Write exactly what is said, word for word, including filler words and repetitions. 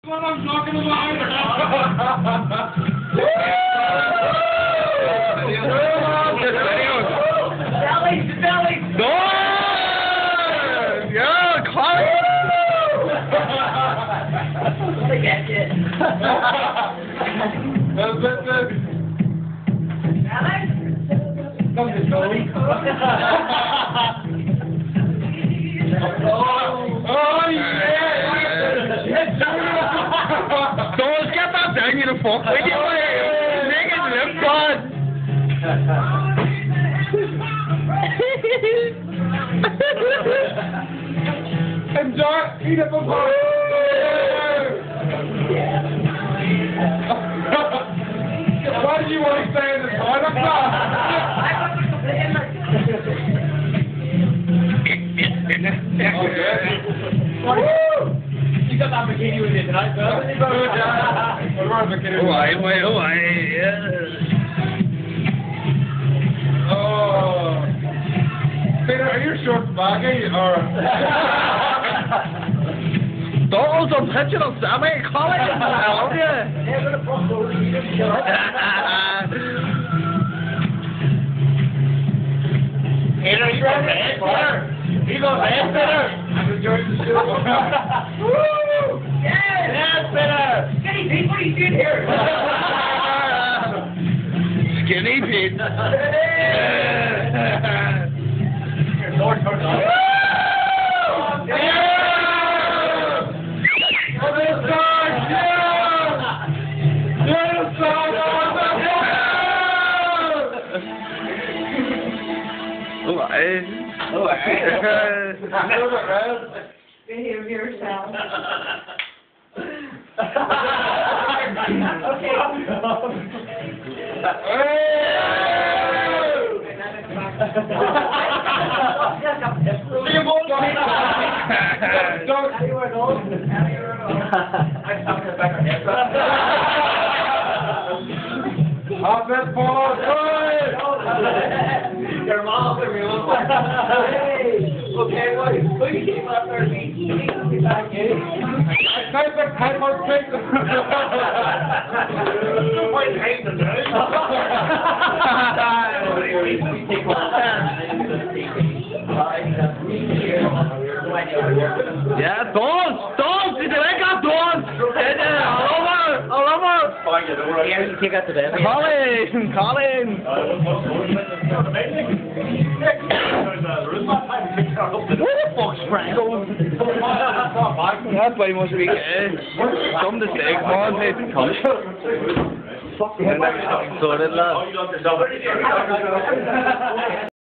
What I'm talking about. Belly, belly. No! Yeah, climb. I get it. That's it, then. Alex? Come to show. Oh, yeah. Don't get that down, you the fuck with you, make it live bad. Enjoy, eat it before. Why do you want to stay in the toilet? You got that bikini with you tonight, bro? Oh, I, wait, oh, I, yeah. Oh. Peter, are your shorts baggy or? Those are pitching on Sammy, call it, I love you. Peter, you got bad, Peter. You got bad, Peter. I'm enjoying the show. Woo! Yes! Yes, Peter! Skinny Pete, what are you doing here? Skinny Pete. Your Lord turned on. Oh, I. Oh, I. Behave yourself. How's that ball? Your mom's a real one. Okay, what? Who you came up there? Me? Me? Back in? Type of type of trick. Wait, hate the dude. Yeah, don't, don't, you ain't got don't. All over, all over. Yeah, you take out the bed. Colin, Colin. Where the fuck's Franco? That's why he must be gay. Some the steak, man. Hey, come. Fuck, sorted, lad.